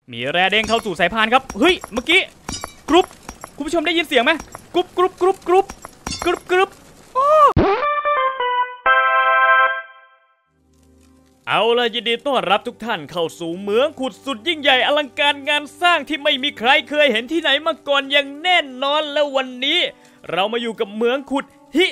มีแร่เด้งเข้าสู่สายพานครับเฮ้ยเมื่อกี้กรุ๊ปคุณผู้ชมได้ยินเสียงไหมกรุ๊ปเอาล่ะยินดีต้อนรับทุกท่านเข้าสู่เหมืองขุดสุดยิ่งใหญ่อลังการงานสร้างที่ไม่มีใครเคยเห็นที่ไหนมาก่อนอย่างแน่นอนและวันนี้เรามาอยู่กับเหมืองขุดฮิ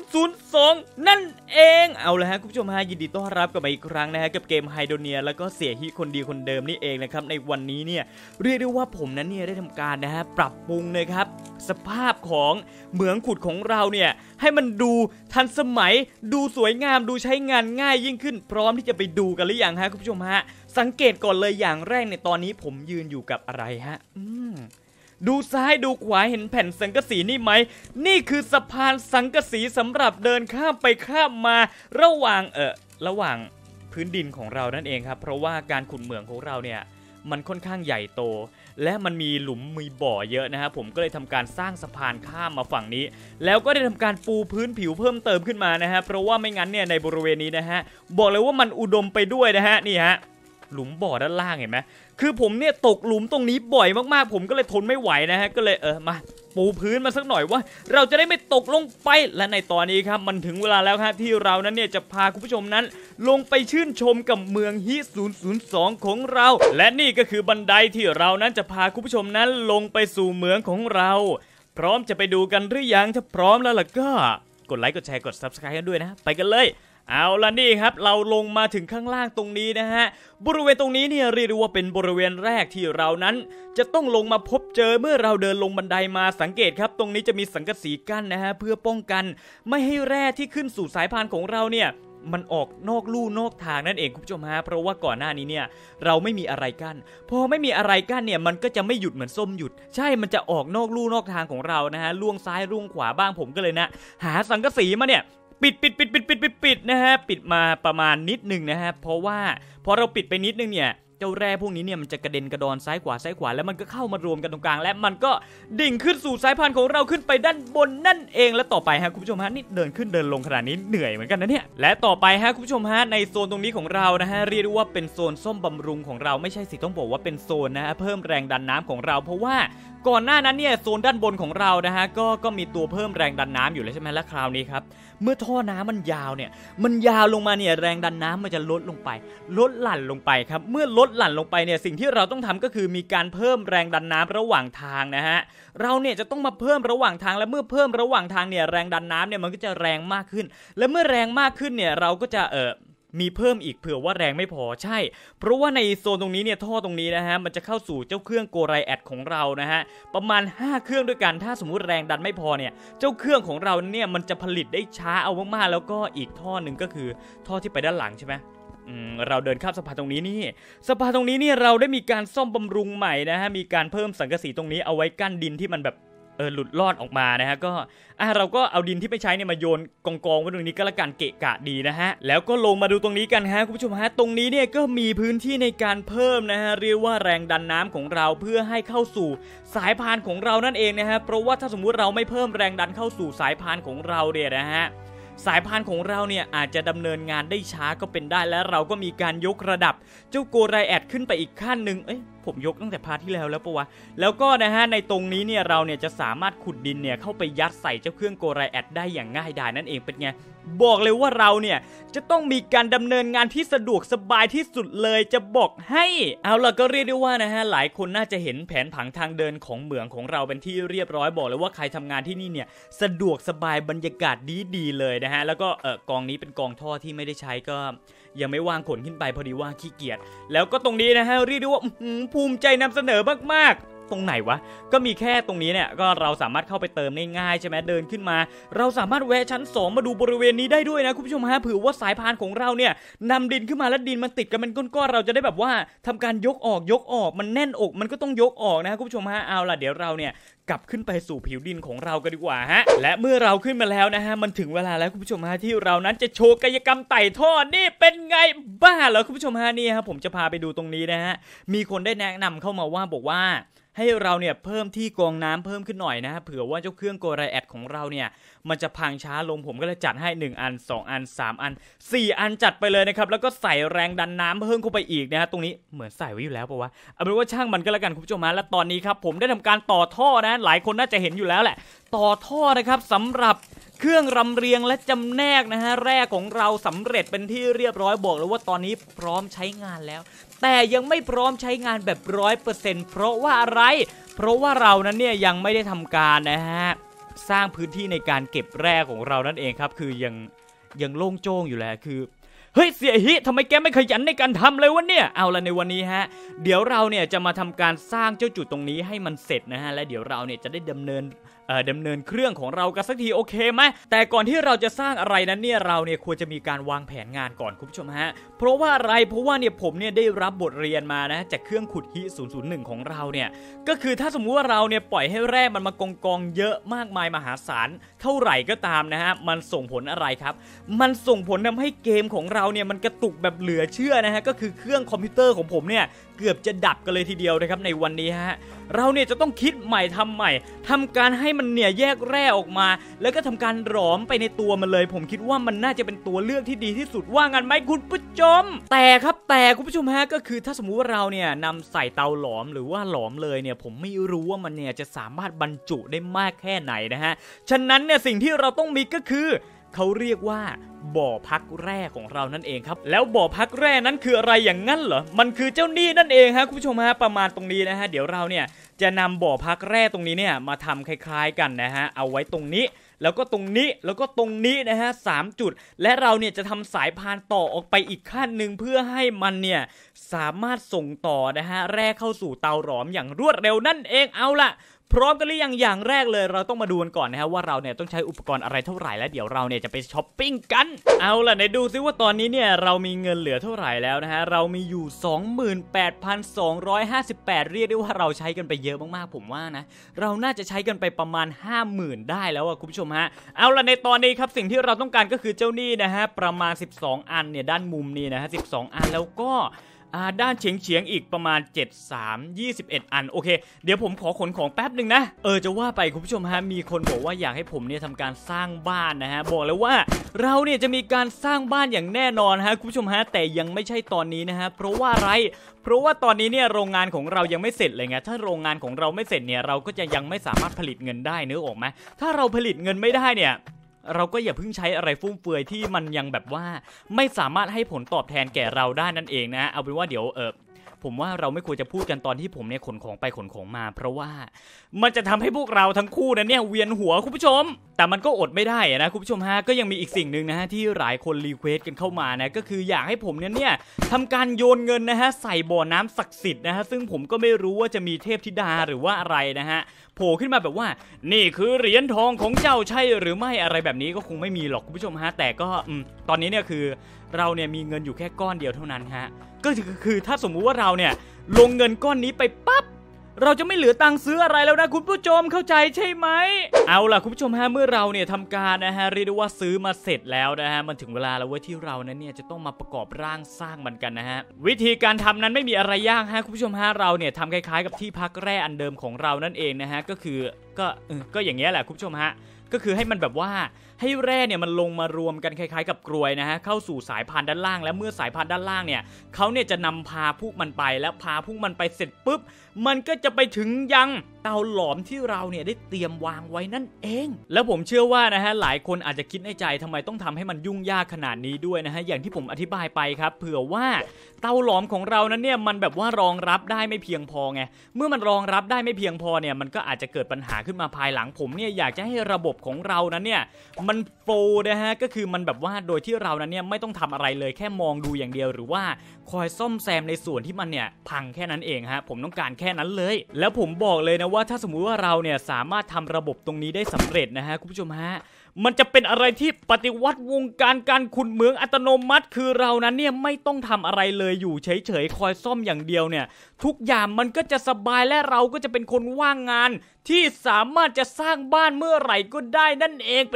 002นั่นเองเอาละฮะคุณผู้ชมฮะยินดีต้อนรับกันมาอีกครั้งนะฮะกับเกมไฮโดเนียแล้วก็เสียฮิคนดีคนเดิมนี่เองนะครับในวันนี้เนี่ยเรียกได้ว่าผมนั้นเนี่ยได้ทำการนะฮะปรับปรุงนะครับสภาพของเหมืองขุดของเราเนี่ยให้มันดูทันสมัยดูสวยงามดูใช้งานง่ายยิ่งขึ้นพร้อมที่จะไปดูกันหรือยังฮะคุณผู้ชมฮะสังเกตก่อนเลยอย่างแรกในตอนนี้ผมยืนอยู่กับอะไรฮะดูซ้ายดูขวาเห็นแผ่นสังกะสีนี่ไหมนี่คือสะพานสังกะสีสำหรับเดินข้ามไปข้ามมาระหว่างพื้นดินของเรานั่นเองครับเพราะว่าการขุดเหมืองของเราเนี่ยมันค่อนข้างใหญ่โตและมันมีหลุมมีบ่อเยอะนะฮะผมก็เลยทำการสร้างสะพานข้ามมาฝั่งนี้แล้วก็ได้ทำการปูพื้นผิวเพิ่มเติมขึ้นมานะฮะเพราะว่าไม่งั้นเนี่ยในบริเวณนี้นะฮะบอกเลยว่ามันอุดมไปด้วยนะฮะนี่ฮะหลุมบ่อด้านล่างเห็นไหมคือผมเนี่ยตกหลุมตรงนี้บ่อยมากๆผมก็เลยทนไม่ไหวนะฮะก็เลยมาปูพื้นมาสักหน่อยว่าเราจะได้ไม่ตกลงไปและในตอนนี้ครับมันถึงเวลาแล้วครับที่เรานั้นเนี่ยจะพาคุณผู้ชมนั้นลงไปชื่นชมกับเมืองฮิ002ของเราและนี่ก็คือบันไดที่เรานั้นจะพาคุณผู้ชมนั้นลงไปสู่เมืองของเราพร้อมจะไปดูกันหรือยังถ้าพร้อมแล้วล่ะก็กดไลค์กดแชร์กด Subscribe กันด้วยนะไปกันเลยเอาล่ะนี่ครับเราลงมาถึงข้างล่างตรงนี้นะฮะบริเวณตรงนี้เนี่ยเรียกได้ว่าเป็นบริเวณแรกที่เรานั้นจะต้องลงมาพบเจอเมื่อเราเดินลงบันไดมาสังเกตครับตรงนี้จะมีสังกะสีกั้นนะฮะเพื่อป้องกันไม่ให้แร่ที่ขึ้นสู่สายพานของเราเนี่ยมันออกนอกลู่นอกทางนั่นเองคุณผู้ชมฮะเพราะว่าก่อนหน้านี้เนี่ยเราไม่มีอะไรกั้นพอไม่มีอะไรกั้นเนี่ยมันก็จะไม่หยุดเหมือนส้มหยุดใช่มันจะออกนอกลู่นอกทางของเรานะฮะล่วงซ้ายล่วงขวาบ้างผมก็เลยนะหาสังกะสีมาเนี่ยปิดนะฮะปิดมาประมาณนิดนึงนะฮะเพราะว่าพอเราปิดไปนิดนึงเนี่ยเจ้าแร่พวกนี้เนี่ยมันจะกระเด็นกระดอนซ้ายขวาแล้วมันก็เข้ามารวมกันตรงกลางและมันก็ดิ่งขึ้นสู่สายพานของเราขึ้นไปด้านบนนั่นเองและต่อไปฮะคุณผู้ชมฮะนี่เดินขึ้นเดินลงขนาดนี้เหนื่อยเหมือนกันนะเนี่ยและต่อไปฮะคุณผู้ชมฮะในโซนตรงนี้ของเรานะฮะเรียกว่าเป็นโซนส้มบำรุงของเราไม่ใช่สิต้องบอกว่าเป็นโซนนะฮะเพิ่มแรงดันน้ำของเราเพราะว่าก่อนหน้านั้นเนี่ยโซนด้านบนของเรานะฮะก็มีตัวเพิ่มแรงดันน้ำอยู่แล้วใช่ไหมและคราวนี้ครับเมื่อท่อน้ำมันยาวเนี่ยมันยาวลงมาเนี่ยแรงดันน้ำมันจะลดลงไปลดหลั่นลงไปครับเมื่อลดหลั่นลงไปเนี่ยสิ่งที่เราต้องทำก็คือมีการเพิ่มแรงดันน้ำระหว่างทางนะฮะเราเนี่ยจะต้องมาเพิ่มระหว่างทางและเมื่อเพิ่มระหว่างทางเนี่ยแรงดันน้ำเนี่ยมันก็จะแรงมากขึ้นและเมื่อแรงมากขึ้นเนี่ยเราก็จะมีเพิ่มอีกเผื่อว่าแรงไม่พอใช่เพราะว่าในโซนตรงนี้เนี่ยท่อตรงนี้นะฮะมันจะเข้าสู่เจ้าเครื่องโกไรแอดของเรานะฮะประมาณ5เครื่องด้วยกันถ้าสมมุติแรงดันไม่พอเนี่ยเจ้าเครื่องของเราเนี่ยมันจะผลิตได้ช้าเอามากๆแล้วก็อีกท่อหนึ่งก็คือท่อที่ไปด้านหลังใช่ไหมเราเดินข้ามสะพานตรงนี้นี่สะพานตรงนี้เนี่ยเราได้มีการซ่อมบำรุงใหม่นะฮะมีการเพิ่มสังกะสีตรงนี้เอาไว้กั้นดินที่มันแบบหลุดลอดออกมานะฮะก็เราก็เอาดินที่ไม่ใช้เนี่ยมาโยนกองไว้ตรงนี้ก็ละกันเกะกะดีนะฮะแล้วก็ลงมาดูตรงนี้กันฮะคุณผู้ชมฮะตรงนี้เนี่ยก็มีพื้นที่ในการเพิ่มนะฮะเรียกว่าแรงดันน้ำของเราเพื่อให้เข้าสู่สายพานของเรานั่นเองนะฮะเพราะว่าถ้าสมมุติเราไม่เพิ่มแรงดันเข้าสู่สายพานของเราเนี่ยนะฮะสายพานของเราเนี่ยอาจจะดำเนินงานได้ช้าก็เป็นได้และเราก็มีการยกระดับเจ้าโกไรแอดขึ้นไปอีกขั้นหนึ่งผมยกตั้งแต่พาร์ทที่แล้วปะวะแล้วก็นะฮะในตรงนี้เนี่ยเราเนี่ยจะสามารถขุดดินเนี่ยเข้าไปยัดใส่เจ้าเครื่องโกไรแอดได้อย่างง่ายดายนั่นเองเป็นไงบอกเลยว่าเราเนี่ยจะต้องมีการดำเนินงานที่สะดวกสบายที่สุดเลยจะบอกให้เอาล่ะก็เรียกได้ว่านะฮะหลายคนน่าจะเห็นแผนผังทางเดินของเหมืองของเราเป็นที่เรียบร้อยบอกเลยว่าใครทำงานที่นี่เนี่ยสะดวกสบายบรรยากาศดีเลยนะฮะแล้วก็กองนี้เป็นกองท่อที่ไม่ได้ใช้ก็ยังไม่วางขนขึ้นไปพอดีว่าขี้เกียจแล้วก็ตรงนี้นะฮะเรียกได้ว่าภูมิใจนำเสนอมากๆตรงไหนวะก็มีแค่ตรงนี้เนี่ยก็เราสามารถเข้าไปเติมง่ายๆใช่ไหมเดินขึ้นมาเราสามารถแวะชั้น2มาดูบริเวณนี้ได้ด้วยนะคุณผู้ชมฮะเผื่อว่าสายพานของเราเนี่ยนำดินขึ้นมาแล้วดินมันติดกันเป็นก้อนๆเราจะได้แบบว่าทำการยกออกมันแน่นอกมันก็ต้องยกออกนะคุณผู้ชมฮะเอาล่ะเดี๋ยวเราเนี่ยกลับขึ้นไปสู่ผิวดินของเรากันดีกว่าฮะและเมื่อเราขึ้นมาแล้วนะฮะมันถึงเวลาแล้วคุณผู้ชมฮะที่เรานั้นจะโชว์กายกรรมไต่ท่อนี่เป็นไงบ้าเหรอคุณผู้ชมฮะนี่ฮะผมจะพาไปดูตรงนี้นะฮะมีคนได้แนะนำเข้ามาว่าบอกว่าให้เราเนี่ยเพิ่มที่กรองน้ำเพิ่มขึ้นหน่อยนะฮะเผื่อว่าเจ้าเครื่องโกไรแอดของเราเนี่ยมันจะพังช้าลงผมก็เลยจัดให้1อัน2อัน3อัน4อันจัดไปเลยนะครับแล้วก็ใส่แรงดันน้ำเพิ่มเข้าไปอีกนะฮะตรงนี้เหมือนใส่ไว้อยู่แล้วป่ะวะเอาเป็นว่าช่างมันก็แล้วกันคุณผู้ชมฮะและตอนนี้ครับผมได้ทำการต่อท่อนะหลายคนน่าจะเห็นอยู่แล้วแหละต่อท่อนะครับสำหรับเครื่องรำเรียงและจำแนกนะฮะแร่ของเราสำเร็จเป็นที่เรียบร้อยบอกเลยว่าตอนนี้พร้อมใช้งานแล้วแต่ยังไม่พร้อมใช้งานแบบ 100% เพราะว่าอะไรเพราะว่าเรานั้นเนี่ยยังไม่ได้ทำการนะฮะสร้างพื้นที่ในการเก็บแร่ของเรานั่นเองครับคือยังโล่งโจ้งอยู่แหละคือเฮ้ยเสียฮิทำไมแกไม่ขยันในการทำเลยวะเนี่ยเอาละในวันนี้ฮะเดี๋ยวเราเนี่ยจะมาทำการสร้างเจ้าจุดตรงนี้ให้มันเสร็จนะฮะและเดี๋ยวเราเนี่ยจะได้ดำเนินเครื่องของเรากันสักทีโอเคไหมแต่ก่อนที่เราจะสร้างอะไรนั้นเนี่ยเราเนี่ยควรจะมีการวางแผนงานก่อนคุณผู้ชมฮะเพราะว่าอะไรเพราะว่าเนี่ยผมเนี่ยได้รับบทเรียนมานะจากเครื่องขุดฮิ001ของเราเนี่ยก็คือถ้าสมมุติว่าเราเนี่ยปล่อยให้แร่มันมากองเยอะมากมายมหาศาลเท่าไหร่ก็ตามนะฮะมันส่งผลอะไรครับมันส่งผลทำให้เกมของเราเนี่ยมันกระตุกแบบเหลือเชื่อนะฮะก็คือเครื่องคอมพิวเตอร์ของผมเนี่ยเกือบจะดับกันเลยทีเดียวนะครับในวันนี้ฮะเราเนี่ยจะต้องคิดใหม่ทำใหม่ทำการให้มันเนี่ยแยกแร่ออกมาแล้วก็ทำการหลอมไปในตัวมันเลยผมคิดว่ามันน่าจะเป็นตัวเลือกที่ดีที่สุดว่างั้นไหมคุณผู้ชมแต่คุณผู้ชมฮะก็คือถ้าสมมุติว่าเราเนี่ยนำใส่เตาหลอมหรือว่าหลอมเลยเนี่ยผมไม่รู้ว่ามันเนี่ยจะสามารถบรรจุได้มากแค่ไหนนะฮะฉะนั้นเนี่ยสิ่งที่เราต้องมีก็คือเขาเรียกว่าบ่อพักแร่ของเรานั่นเองครับแล้วบ่อพักแร่นั้นคืออะไรอย่างนั้นเหรอมันคือเจ้านี่นั่นเองฮะคุณผู้ชมฮะประมาณตรงนี้นะฮะเดี๋ยวเราเนี่ยจะนำบ่อพักแร่ตรงนี้เนี่ยมาทำคล้ายๆกันนะฮะเอาไว้ตรงนี้แล้วก็ตรงนี้แล้วก็ตรงนี้นะฮะ3จุดและเราเนี่ยจะทำสายพานต่อออกไปอีกขั้นหนึ่งเพื่อให้มันเนี่ยสามารถส่งต่อนะฮะแร่เข้าสู่เตาหลอมอย่างรวดเร็วนั่นเองเอาล่ะพร้อมกันหรือยังอย่างแรกเลยเราต้องมาดูกันก่อนนะฮะว่าเราเนี่ยต้องใช้อุปกรณ์อะไรเท่าไหร่แล้วเดี๋ยวเราเนี่ยจะไปช้อปปิ้งกันเอาล่ะไหนดูซิว่าตอนนี้เนี่ยเรามีเงินเหลือเท่าไหร่แล้วนะฮะเรามีอยู่ 28,258 เรียกได้ว่าเราใช้กันไปเยอะมากๆผมว่านะเราน่าจะใช้กันไปประมาณ 50,000 ได้แล้วอ่ะคุณผู้ชมฮะเอาล่ะในตอนนี้ครับสิ่งที่เราต้องการก็คือเจ้านี่นะฮะประมาณ12อันเนี่ยด้านมุมนี่นะฮะ12อันแล้วก็ด้านเฉียงอีกประมาณ21 อันโอเคเดี๋ยวผมขอขนของแป๊บหนึ่งนะจะว่าไปคุณผู้ชมฮะมีคนบอกว่าอยากให้ผมเนี่ยทำการสร้างบ้านนะฮะบอกแล้วว่าเราเนี่ยจะมีการสร้างบ้านอย่างแน่นอนฮะคุณผู้ชมฮะแต่ยังไม่ใช่ตอนนี้นะฮะเพราะว่าอะไรเพราะว่าตอนนี้เนี่ยโรงงานของเรายังไม่เสร็จเลยไงถ้าโรงงานของเราไม่เสร็จเนี่ยเราก็จะยังไม่สามารถผลิตเงินได้นึกออกไหมถ้าเราผลิตเงินไม่ได้เนี่ยเราก็อย่าเพิ่งใช้อะไรฟุ่มเฟือยที่มันยังแบบว่าไม่สามารถให้ผลตอบแทนแก่เราได้นั่นเองนะเอาเป็นว่าเดี๋ยวผมว่าเราไม่ควรจะพูดกันตอนที่ผมเนี่ยขนของไปขนของมาเพราะว่ามันจะทำให้พวกเราทั้งคู่นั้นเนี่ยเวียนหัวคุณผู้ชมแต่มันก็อดไม่ได้นะคุณผู้ชมฮะก็ยังมีอีกสิ่งหนึ่งนะฮะที่หลายคนรีเควสกันเข้ามานะก็คืออยากให้ผมเนี่ยทำการโยนเงินนะฮะใส่บ่อน้ำศักดิ์สิทธิ์นะฮะซึ่งผมก็ไม่รู้ว่าจะมีเทพธิดาหรือว่าอะไรนะฮะโผล่ขึ้นมาแบบว่านี่คือเหรียญทองของเจ้าใช่หรือไม่อะไรแบบนี้ก็คงไม่มีหรอกคุณผู้ชมฮะแต่ก็ตอนนี้เนี่ยคือเราเนี่ยมีเงินอยู่แค่ก้อนเดียวเท่านั้นฮะก็คือถ้าสมมุติว่าเราเนี่ยลงเงินก้อนนี้ไปปั๊บเราจะไม่เหลือตังค์ซื้ออะไรแล้วนะคุณผู้ชมเข้าใจใช่ไหมเอาล่ะคุณผู้ชมฮะเมื่อเราเนี่ยทำการนะฮะเรียกได้ว่าซื้อมาเสร็จแล้วนะฮะมันถึงเวลาแล้วเว้ยที่เรานั้นเนี่ยจะต้องมาประกอบร่างสร้างมันกันนะฮะวิธีการทำนั้นไม่มีอะไรยากฮะคุณผู้ชมฮะเราเนี่ยทำคล้ายๆกับที่พักแร่อันเดิมของเรานั่นเองนะฮะก็คือก็อย่างเงี้ยแหละคุณผู้ชมฮะก็คือให้มันแบบว่าให้แร่เนี่ยมันลงมารวมกันคล้ายๆกับกรวยนะฮะเข้าสู่สายพานด้านล่างและเมื่อสายพานด้านล่างเนี่ยเขาเนี่ยจะนำพาพวกมันไปแล้วพาพวกมันไปเสร็จปุ๊บมันก็จะไปถึงยังเตาหลอมที่เราเนี่ยได้เตรียมวางไว้นั่นเองแล้วผมเชื่อว่านะฮะหลายคนอาจจะคิดในใจทำไมต้องทำให้มันยุ่งยากขนาดนี้ด้วยนะฮะอย่างที่ผมอธิบายไปครับเผื่อว่าเตาหลอมของเรานั้นเนี่ยมันแบบว่ารองรับได้ไม่เพียงพอไงเมื่อมันรองรับได้ไม่เพียงพอเนี่ยมันก็อาจจะเกิดปัญหาขึ้นมาภายหลังผมเนี่ยอยากจะให้ระบบของเรานั้นเนี่ยมันโฟล์นะฮะก็คือมันแบบว่าโดยที่เรานั้นเนี่ยไม่ต้องทำอะไรเลยแค่มองดูอย่างเดียวหรือว่าคอยซ่อมแซมในส่วนที่มันเนี่ยพังแค่นั้นเองฮะผมต้องการแค่นั้นเลยแล้วผมบอกเลยนะว่าถ้าสมมุติว่าเราเนี่ยสามารถทำระบบตรงนี้ได้สำเร็จนะฮะคุณผู้ชมฮะมันจะเป็นอะไรที่ปฏิวัติวงการการขุดเหมืองอัตโนมัติคือเรานั้นเนี่ยไม่ต้องทำอะไรเลยอยู่เฉยๆคอยซ่อมอย่างเดียวเนี่ยทุกอย่างมันก็จะสบายและเราก็จะเป็นคนว่างงานที่สามารถจะสร้างบ้านเมื่อไหร่ก็ได้นั่นเองเป็นไงคุณผู้ชม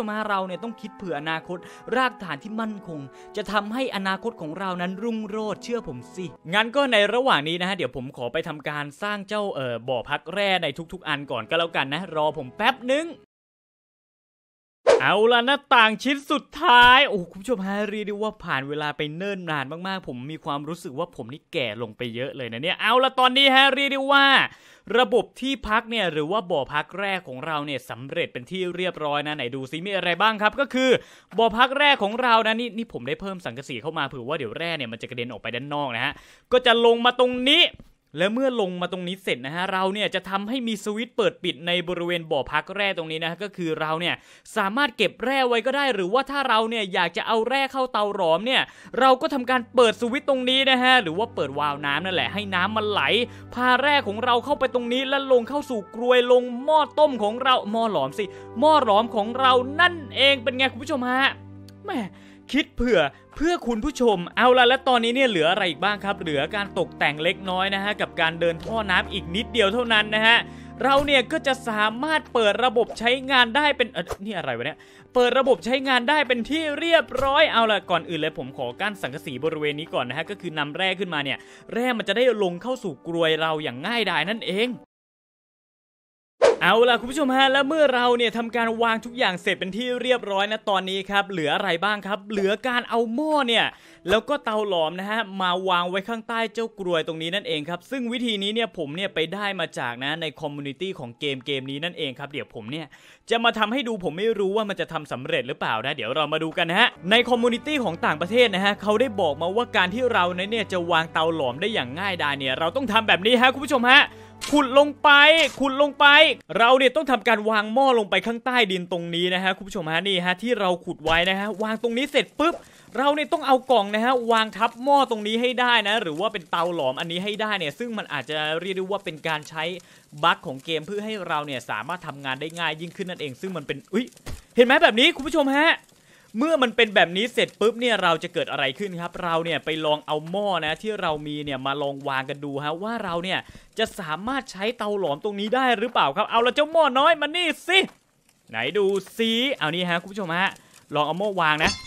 มเราเนี่ยต้องคิดเผื่ออนาคตรากฐานที่มั่นคงจะทำให้อนาคตของเรานั้นรุ่งโรจน์เชื่อผมสิงั้นก็ในระหว่างนี้นะฮะเดี๋ยวผมขอไปทำการสร้างเจ้าบ่อพักแร่ในทุกๆอันก่อนก็แล้วกันนะรอผมแป๊บนึงเอาละหน้าต่างชิ้นสุดท้ายโอ้คุณผู้ชมฮะเรียกได้ว่าผ่านเวลาไปเนิ่นนานมากๆผมมีความรู้สึกว่าผมนี่แก่ลงไปเยอะเลยนะเนี่ยเอาละตอนนี้ฮะเรียกได้ว่าระบบที่พักเนี่ยหรือว่าบ่อพักแรกของเราเนี่ยสำเร็จเป็นที่เรียบร้อยนะไหนดูซิมีอะไรบ้างครับก็คือบ่อพักแรกของเรานะนี่ผมได้เพิ่มสังกะสีเข้ามาเผื่อว่าเดี๋ยวแร่เนี่ยมันจะกระเด็นออกไปด้านนอกนะฮะก็จะลงมาตรงนี้และเมื่อลงมาตรงนี้เสร็จนะฮะเราเนี่ยจะทำให้มีสวิตช์เปิดปิดในบริเวณบ่อพักแร่ตรงนี้นะก็คือเราเนี่ยสามารถเก็บแร่ไว้ก็ได้หรือว่าถ้าเราเนี่ยอยากจะเอาแร่เข้าเตาหลอมเนี่ยเราก็ทำการเปิดสวิตช์ตรงนี้นะฮะหรือว่าเปิดวาล์วน้ำนั่นแหละให้น้ำมันไหลพาแร่ของเราเข้าไปตรงนี้แล้วลงเข้าสู่กรวยลงหม้อต้มของเราหม้อหลอมสิหม้อหลอมของเรานั่นเองเป็นไงคุณผู้ชมฮะแม่คิดเพื่อคุณผู้ชมเอาละและตอนนี้เนี่ยเหลืออะไรอีกบ้างครับเหลือการตกแต่งเล็กน้อยนะฮะกับการเดินท่อน้ำอีกนิดเดียวเท่านั้นนะฮะเราเนี่ยก็จะสามารถเปิดระบบใช้งานได้เป็นนี่อะไรวะเนี่ยเปิดระบบใช้งานได้เป็นที่เรียบร้อยเอาละก่อนอื่นเลยผมขอกั้นสังกะสีบริเวณนี้ก่อนนะฮะก็คือนำแร่ขึ้นมาเนี่ยแร่มันจะได้ลงเข้าสู่กรวยเราอย่างง่ายดายนั่นเองเอาล่ะคุณผู้ชมฮะแล้วเมื่อเราเนี่ยทำการวางทุกอย่างเสร็จเป็นที่เรียบร้อยนะตอนนี้ครับเหลืออะไรบ้างครับเหลือการเอาหม้อเนี่ยแล้วก็เตาหลอมนะฮะมาวางไว้ข้างใต้เจ้ากรวยตรงนี้นั่นเองครับซึ่งวิธีนี้เนี่ยผมเนี่ยไปได้มาจากนะในคอมมูนิตี้ของเกมนี้นั่นเองครับเดี๋ยวผมเนี่ยจะมาทำให้ดูผมไม่รู้ว่ามันจะทำสำเร็จหรือเปล่านะเดี๋ยวเรามาดูกันนะฮะในคอมมูนิตี้ของต่างประเทศนะฮะเขาได้บอกมาว่าการที่เราเนี่ยจะวางเตาหลอมได้อย่างง่ายดายเนี่ยเราต้องทำแบบนี้ฮะคุณผู้ชมฮะขุดลงไปเราเนี่ยต้องทำการวางหม้อลงไปข้างใต้ดินตรงนี้นะฮะคุณผู้ชมฮะนี่ฮะที่เราขุดไว้นะฮะวางตรงนี้เสร็จปุ๊บเราเนี่ยต้องเอากล่องนะฮะวางทับหม้อตรงนี้ให้ได้นะหรือว่าเป็นเตาหลอมอันนี้ให้ได้เนี่ยซึ่งมันอาจจะเรียกได้ว่าเป็นการใช้บั๊กของเกมเพื่อให้เราเนี่ยสามารถทำงานได้ง่ายยิ่งขึ้นนั่นเองซึ่งมันเป็นเห็นไหมแบบนี้คุณผู้ชมฮะเมื่อมันเป็นแบบนี้เสร็จปุ๊บเนี่ยเราจะเกิดอะไรขึ้นครับเราเนี่ยไปลองเอาหม้อนะที่เรามีเนี่ยมาลองวางกันดูฮะว่าเราเนี่ยจะสามารถใช้เตาหลอมตรงนี้ได้หรือเปล่าครับเอาละเจ้าหม้อน้อยมานี่สิไหนดูสิเอานี่ฮะคุณผู้ชมฮะลองเอาหม้อวางนะ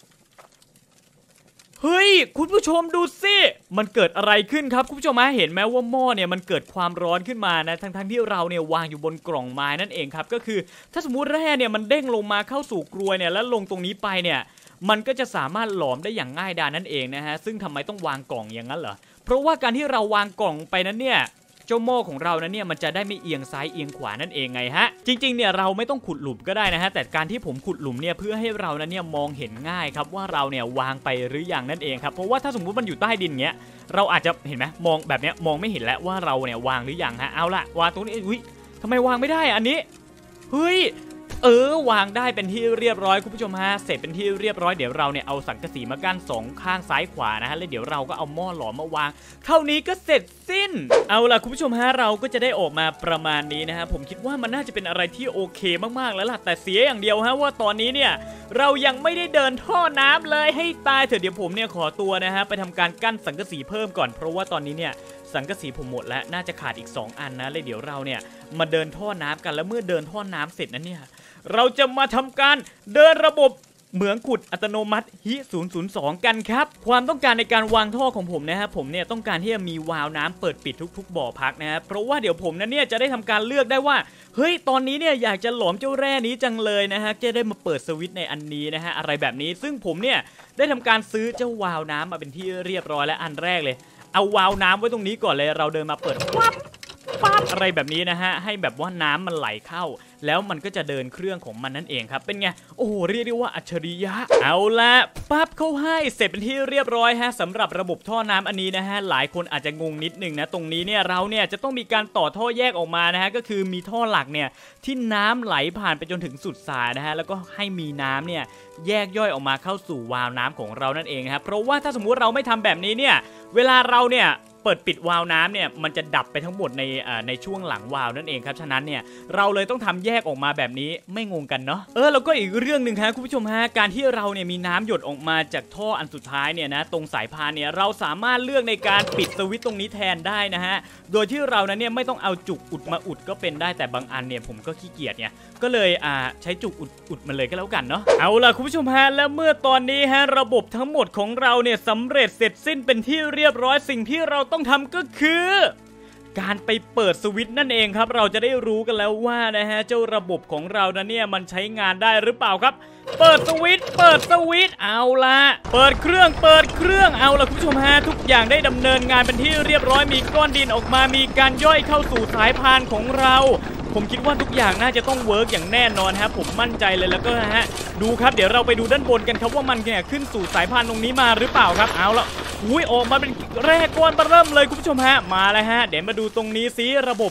เฮ้ยคุณผู้ชมดูสิมันเกิดอะไรขึ้นครับคุณผู้ชมเห็นไหมว่าหม้อเนี่ยมันเกิดความร้อนขึ้นมานะทั้งที่เราเนี่ยวางอยู่บนกล่องไม้นั่นเองครับก็คือถ้าสมมุติแร่เนี่ยมันเด้งลงมาเข้าสู่กรวยเนี่ยแล้วลงตรงนี้ไปเนี่ยมันก็จะสามารถหลอมได้อย่างง่ายดายนั่นเองนะฮะซึ่งทำไมต้องวางกล่องอย่างนั้นเหรอเพราะว่าการที่เราวางกล่องไปนั้นเนี่ยเจ้าหม้อของเรานั้นเนี่ยมันจะได้ไม่เอียงซ้ายเอียงขวานั่นเองไงฮะจริงๆเนี่ยเราไม่ต้องขุดหลุมก็ได้นะฮะแต่การที่ผมขุดหลุมเนี่ยเพื่อให้เรานั้นเนี่ยมองเห็นง่ายครับว่าเราเนี่ยวางไปหรือยังนั่นเองครับเพราะว่าถ้าสมมุติมันอยู่ใต้ดินเงี้ยเราอาจจะเห็นไหมมองแบบเนี้ยมองไม่เห็นแล้วว่าเราเนี่ยวางหรือยังฮะเอาละวางตรงนี้ทำไมวางไม่ได้อันนี้เฮ้ยวางได้เป็นที่เรียบร้อยคุณผู้ชมฮะเสร็จเป็นที่เรียบร้อยเดี๋ยวเราเนี่ยเอาสังกะสีมากั้น2ข้างซ้ายขวานะฮะแล้วเดี๋ยวเราก็เอาหม้อหลอมมาวางเท่านี้ก็เสร็จสิ้นเอาล่ะคุณผู้ชมฮะเราก็จะได้ออกมาประมาณนี้นะฮะผมคิดว่ามันน่าจะเป็นอะไรที่โอเคมากๆแล้วล่ะแต่เสียอย่างเดียวฮะว่าตอนนี้เนี่ยเรายังไม่ได้เดินท่อน้ำเลยให้ตายเถอะเดี๋ยวผมเนี่ยขอตัวนะฮะไปทำการกั้นสังกะสีเพิ่มก่อนเพราะว่าตอนนี้เนี่ยสังกะสีผมหมดแล้วน่าจะขาดอีก2อันนะเลยเดี๋ยวเราเนี่ยมาเดินท่อน้ำกันแล้วเมื่อเดินท่อน้ำเสร็จนั้นเนี่ยเราจะมาทำการเดินระบบเหมืองขุดอัตโนมัติฮิ002กันครับความต้องการในการวางท่อของผมนะฮะผมเนี่ยต้องการที่จะมีวาล์วน้ำเปิดปิดทุกๆบ่อพักนะฮะเพราะว่าเดี๋ยวผมนั้นเนี่ยจะได้ทำการเลือกได้ว่าเฮ้ยตอนนี้เนี่ยอยากจะหลอมเจ้าแร่นี้จังเลยนะฮะจะได้มาเปิดสวิตช์ในอันนี้นะฮะอะไรแบบนี้ซึ่งผมเนี่ยได้ทำการซื้อเจ้าวาล์วน้ำมาเป็นที่เรียบร้อยและอันแรกเลยเอาวาล์วน้ำไว้ตรงนี้ก่อนเลยเราเดินมาเปิดปั๊บอะไรแบบนี้นะฮะให้แบบว่าน้ำมันไหลเข้าแล้วมันก็จะเดินเครื่องของมันนั่นเองครับเป็นไงโอ้โหเรียกได้ว่าอัจฉริยะเอาละปั๊บเข้าให้เสร็จเป็นที่เรียบร้อยฮะสำหรับระบบท่อน้ำอันนี้นะฮะหลายคนอาจจะงงนิดนึงนะตรงนี้เนี่ยเราเนี่ยจะต้องมีการต่อท่อแยกออกมานะฮะก็คือมีท่อหลักเนี่ยที่น้ำไหลผ่านไปจนถึงสุดสายนะฮะแล้วก็ให้มีน้ำเนี่ยแยกย่อยออกมาเข้าสู่วาล์วน้ำของเรานั่นเองครับเพราะว่าถ้าสมมุติเราไม่ทำแบบนี้เนี่ยเวลาเราเนี่ยเปิดปิดวาล์วน้ำเนี่ยมันจะดับไปทั้งหมดในช่วงหลังวาล์วนั่นเองครับฉะนั้นเนี่ยเราเลยต้องทำแยกออกมาแบบนี้ไม่งงกันเนาะแล้วก็อีกเรื่องหนึ่งครับคุณผู้ชมฮะการที่เราเนี่ยมีน้ำหยดออกมาจากท่ออันสุดท้ายเนี่ยนะตรงสายพานเนี่ยเราสามารถเลือกในการปิดสวิตช์ตรงนี้แทนได้นะฮะโดยที่เรานั้นเนี่ยไม่ต้องเอาจุกอุดมาอุดก็เป็นได้แต่บางอันเนี่ยผมก็ขี้เกียจเนี่ยก็เลยใช้จุกอุดมันเลยก็แล้วกันเนาะเอาล่ะคุณผู้ชมฮะและเมื่อตอนนี้ฮะระบบทั้งหมดของเราเนี่ยสำเร็จเสร็จสิ้นเป็นที่เรียบร้อยสิ่งที่เราต้องทำก็คือการไปเปิดสวิตช์นั่นเองครับเราจะได้รู้กันแล้วว่านะฮะเจ้าระบบของเรานั้นเนี่ยมันใช้งานได้หรือเปล่าครับเปิดสวิตช์เอาละเปิดเครื่องเอาละคุณผู้ชมฮะทุกอย่างได้ดำเนินงานเป็นที่เรียบร้อยมีก้อนดินออกมามีการย่อยเข้าสู่สายพานของเราผมคิดว่าทุกอย่างน่าจะต้องเวิร์กอย่างแน่นอนฮะผมมั่นใจเลยแล้วก็นะฮะดูครับเดี๋ยวเราไปดูด้านบนกันครับว่ามันเนี่ยขึ้นสู่สายพานตรงนี้มาหรือเปล่าครับเอาละออกมาเป็นแร่ก้อนเริ่มเลยคุณผู้ชมฮะมาแล้วฮะเดี๋ยวมาดูตรงนี้ซิระบบ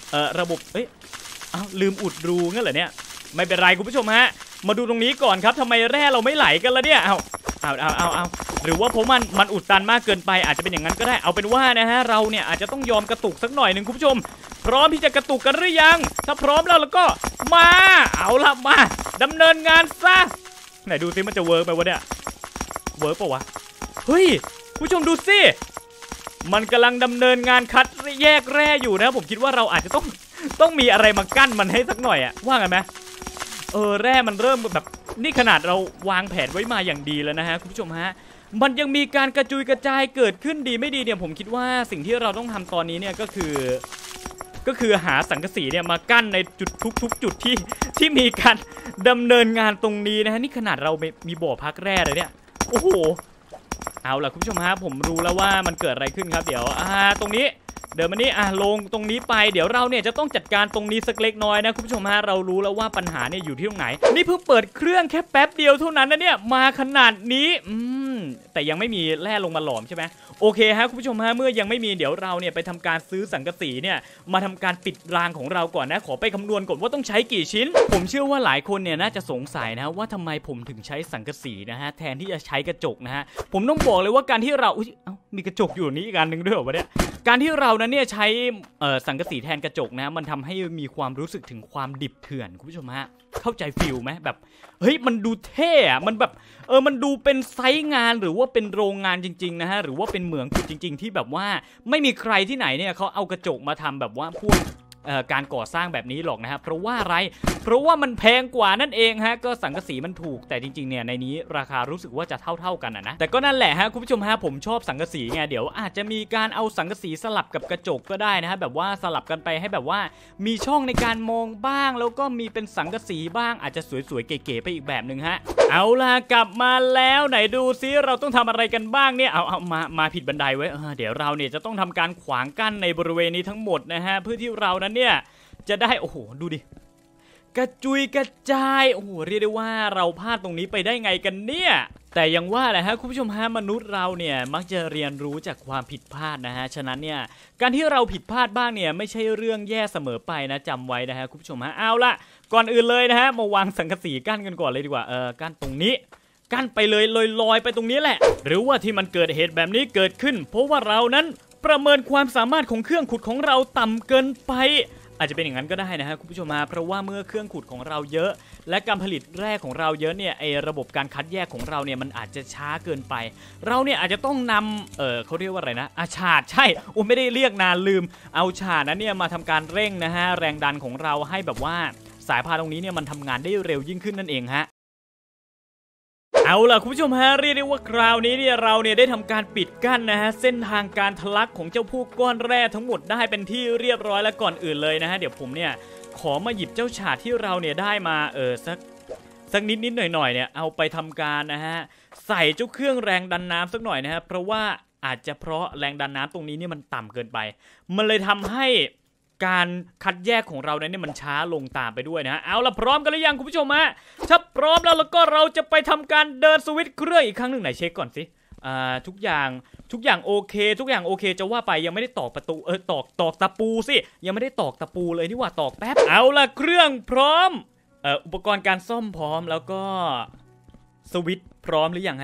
ลืมอุดรูงั้นเหรอเนี่ยไม่เป็นไรคุณผู้ชมฮะมาดูตรงนี้ก่อนครับทำไมแร่เราไม่ไหลกันล่ะเนี่ยเอาหรือว่าเพราะมันอุดตันมากเกินไปอาจจะเป็นอย่างนั้นก็ได้เอาเป็นว่านะฮะเราเนี่ยอาจจะต้องยอมกระตุกสักหน่อยหนึ่งคุณผู้ชมพร้อมที่จะกระตุกกันหรือยังถ้าพร้อมแล้วก็มาเอาละมาดำเนินงานซะไหนดูซิมันจะเวิร์กไหมวะเนี่ยเวิร์กปะวะเฮ้ยผู้ชมดูสิมันกำลังดำเนินงานคัดแยกแร่อยู่นะผมคิดว่าเราอาจจะต้องมีอะไรมากั้นมันให้สักหน่อยอะว่าไงไหมแร่มันเริ่มแบบนี่ขนาดเราวางแผนไว้มาอย่างดีแล้วนะฮะคุณผู้ชมฮะมันยังมีการกระจุยกระจายเกิดขึ้นดีไม่ดีเนี่ยผมคิดว่าสิ่งที่เราต้องทำตอนนี้เนี่ยก็คือหาสังกะสีเนี่ยมากั้นในจุดทุกจุดที่มีการดำเนินงานตรงนี้นะฮะนี่ขนาดเรามีบ่อพักแร่เลยเนี่ยโอ้โหเอาล่ะคุณผู้ชมฮะผมรู้แล้วว่ามันเกิดอะไรขึ้นครับเดี๋ยวตรงนี้เดี๋ยวมันนี่ลงตรงนี้ไปเดี๋ยวเราเนี่ยจะต้องจัดการตรงนี้สักเล็กน้อยนะคุณผู้ชมฮะเรารู้แล้วว่าปัญหาเนี่ยอยู่ที่ตรงไหนนี่เพิ่งเปิดเครื่องแค่แป๊บเดียวเท่านั้นนะเนี่ยมาขนาดนี้แต่ยังไม่มีแร่ลงมาหลอมใช่ไหมโอเคฮะคุณผู้ชมฮะเมื่อยังไม่มีเดี๋ยวเราเนี่ยไปทำการซื้อสังกะสีเนี่ยมาทำการปิดรางของเราก่อนนะขอไปคำนวณก่อนว่าต้องใช้กี่ชิ้นผมเชื่อว่าหลายคนเนี่ยน่าจะสงสัยนะว่าทำไมผมถึงใช้สังกะสีนะฮะแทนที่จะใช้กระจกนะฮะผมต้องบอกเลยว่าการที่เรามีกระจกอยู่นี้อีกอันหนึ่งด้วยเหรอวะเนี่ยการที่เรานั้นเนี่ยใช้สังกะสีแทนกระจกนะมันทำให้มีความรู้สึกถึงความดิบเถื่อนคุณผู้ชมฮะเข้าใจฟิลไหมแบบเฮ้ยมันดูเท่อะมันแบบมันดูเป็นไซต์งานหรือว่าเป็นโรงงานจริงๆนะฮะหรือว่าเป็นเหมืองขุดจริงๆที่แบบว่าไม่มีใครที่ไหนเนี่ยเขาเอากระจกมาทำแบบว่าพวกการก่อสร้างแบบนี้หรอกนะฮะเพราะว่าอะไรเพราะว่ามันแพงกว่านั่นเองฮะก็สังกะสีมันถูกแต่จริงๆเนี่ยในนี้ราคารู้สึกว่าจะเท่ากันนะแต่ก็นั่นแหละฮะคุณผู้ชมฮะผมชอบสังกะสีไงเดี๋ยวอาจจะมีการเอาสังกะสีสลับกับกระจกก็ได้นะฮะแบบว่าสลับกันไปให้แบบว่ามีช่องในการมองบ้างแล้วก็มีเป็นสังกะสีบ้างอาจจะสวยๆเก๋ๆไปอีกแบบหนึ่งฮะเอาล่ะกลับมาแล้วไหนดูซิเราต้องทำอะไรกันบ้างเนี่ยเอามาผิดบันไดไว้เดี๋ยวเราเนี่ยจะต้องทำการขวางกั้นในบริเวณนี้ทั้งหมดนะฮะเพื่อที่เรานั้นเนี่ยจะได้โอ้โหดูดิกระจุยกระจายโอ้โหเรียกได้ว่าเราพลาดตรงนี้ไปได้ไงกันเนี่ยแต่ยังว่าแหละฮะคุณผู้ชมฮะมนุษย์เราเนี่ยมักจะเรียนรู้จากความผิดพลาดนะฮะฉะนั้นเนี่ยการที่เราผิดพลาดบ้างเนี่ยไม่ใช่เรื่องแย่เสมอไปนะจำไว้นะฮะคุณผู้ชมฮะเอาละก่อนอื่นเลยนะฮะมาวางสังกะสีกั้นกันก่อนเลยดีกว่ากั้นตรงนี้กั้นไปเลยลอยไปตรงนี้แหละหรือว่าที่มันเกิดเหตุแบบนี้เกิดขึ้นเพราะว่าเรานั้นประเมินความสามารถของเครื่องขุดของเราต่ำเกินไปอาจจะเป็นอย่างนั้นก็ได้นะฮะคุณผู้ชมเพราะว่าเมื่อเครื่องขุดของเราเยอะและการผลิตแร่ของเราเยอะเนี่ยระบบการคัดแยกของเราเนี่ยมันอาจจะช้าเกินไปเราเนี่ยอาจจะต้องนำเขาเรียกว่าอะไรนะฉาดใช่ไม่ได้เรียกนานลืมเอาฉาดนั้นเนี่ยมาทำการเร่งนะฮะแรงดันของเราให้แบบว่าสายพานตรงนี้เนี่ยมันทำงานได้เร็วยิ่งขึ้นนั่นเองฮะเอาล่ะคุณผู้ชมฮะเรียกได้ว่าคราวนี้เนี่ยเราเนี่ยได้ทำการปิดกั้นนะฮะเส้นทางการทะลักของเจ้าพวกก้อนแร่ทั้งหมดได้เป็นที่เรียบร้อยแล้วก่อนอื่นเลยนะฮะเดี๋ยวผมเนี่ยขอมาหยิบเจ้าฉาดที่เราเนี่ยได้มาสักนิดหน่อยเนี่ยเอาไปทำการนะฮะใส่เจ้าเครื่องแรงดันน้ำสักหน่อยนะฮะเพราะว่าอาจจะเพราะแรงดันน้ำตรงนี้เนี่ยมันต่ำเกินไปมันเลยทำให้การคัดแยกของเราเนี่ยมันช้าลงตามไปด้วยนะฮะเอาล่ะพร้อมกันหรือยังคุณผู้ชมฮะถ้าพร้อมแล้วก็เราจะไปทำการเดินสวิตช์เครื่องอีกครั้งหนึ่งไหนเช็คก่อนสิทุกอย่างโอเคทุกอย่างโอเคจะว่าไปยังไม่ได้ตอกประตูตอกตะปูสิยังไม่ได้ตอกตะปูเลยนี่ว่าตอกแป๊บเอาล่ะเครื่องพร้อมอุปกรณ์การซ่อมพร้อมแล้วก็สวิตช์พร้อมหรือยังฮะ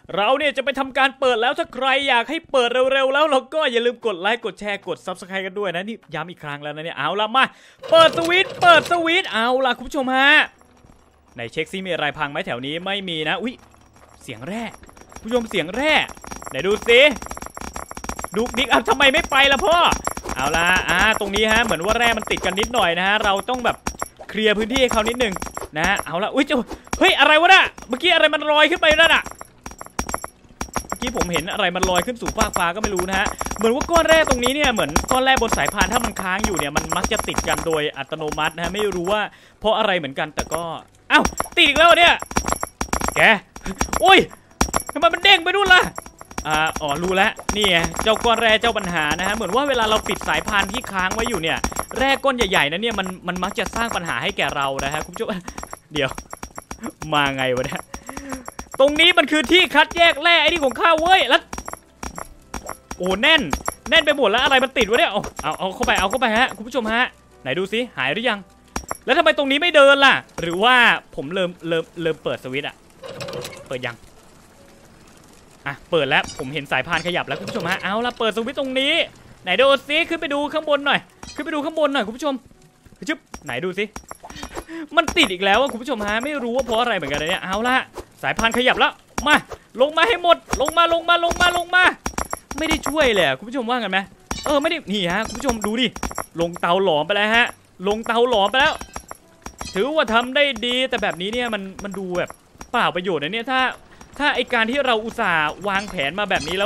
เราเนี่ยจะไปทำการเปิดแล้วถ้าใครอยากให้เปิดเร็วๆแล้วเราก็อย่าลืมกดไลค์กดแชร์กด Subscribe กันด้วยนะนี่ย้ำอีกครั้งแล้วนะเนี่ยเอาละมาเปิดสวิตช์เอาละคุณผู้ชมฮะในเช็คซิมีอะไรพังไหมแถวนี้ไม่มีนะอุ๊ยเสียงแร่ผู้ชมเสียงแร่ไหนดูสิดุกดิกทำไมไม่ไปล่ะพ่อเอาละตรงนี้ฮะเหมือนว่าแร่มันติดกันนิดหน่อยนะฮะเราต้องแบบเคลียร์พื้นที่ให้เขานิดนึงนะเอาละอุ๊ยเฮ้ยอะไรวะน่ะเมื่อกี้อะไรมันลอยขึ้นไปนั่นน่ะเมื่อกี้ผมเห็นอะไรมันลอยขึ้นสู่ฟากฟ้าก็ไม่รู้นะฮะเหมือนว่าก้อนแร่ตรงนี้เนี่ยเหมือนก้อนแร่บนสายพานถ้ามันค้างอยู่เนี่ยมันมักจะติดกันโดยอัตโนมัตินะฮะไม่รู้ว่าเพราะอะไรเหมือนกันแต่ก็อ้าวติดอีกแล้วเนี่ยแกโอ้ยทำไมมันเด้งไปนู่นล่ะอ๋อรู้แล้วนี่ไงเจ้าก้อนแร่เจ้าปัญหานะฮะเหมือนว่าเวลาเราปิดสายพานที่ค้างไว้อยู่เนี่ยแร่ก้อนใหญ่ๆนะเนี่ยมันมักจะสร้างปัญหาให้แก่เรานะฮะคุณผู้ชมเดี๋ยวมาไงวะเนี่ยตรงนี้มันคือที่คัดแยกแร่ไอ้นี่ของข้าเว้ยแล้วโอ้แน่นไปหมดแล้วอะไรมันติดวะเนี่ยเอาเข้าไปฮะคุณผู้ชมฮะไหนดูสิหายหรือยังแล้วทำไมตรงนี้ไม่เดินล่ะหรือว่าผมเริ่มเปิดสวิตช์เปิดยังเปิดแล้วผมเห็นสายพานขยับแล้วคุณผู้ชมฮะเอาละเปิดสวิตช์ตรงนี้ไหนดูซิขึ้นไปดูข้างบนหน่อยคุณผู้ชมชึบไหนดูสิมันติดอีกแล้วคุณผู้ชมฮะไม่รู้ว่าเพราะอะไรเหมือนกันเนี่ยเอาละสายพานขยับแล้วมาลงมาให้หมดลงมาไม่ได้ช่วยเลยคุณผู้ชมว่ากันไหมไม่ได้นี่ฮะคุณผู้ชมดูดิลงเตาหลอมไปแล้วฮะถือว่าทำได้ดีแต่แบบนี้เนี่ยมันดูแบบเปล่าประโยชน์นะเนี่ยถ้าไอการที่เราอุตส่าห์วางแผนมาแบบนี้แล้ว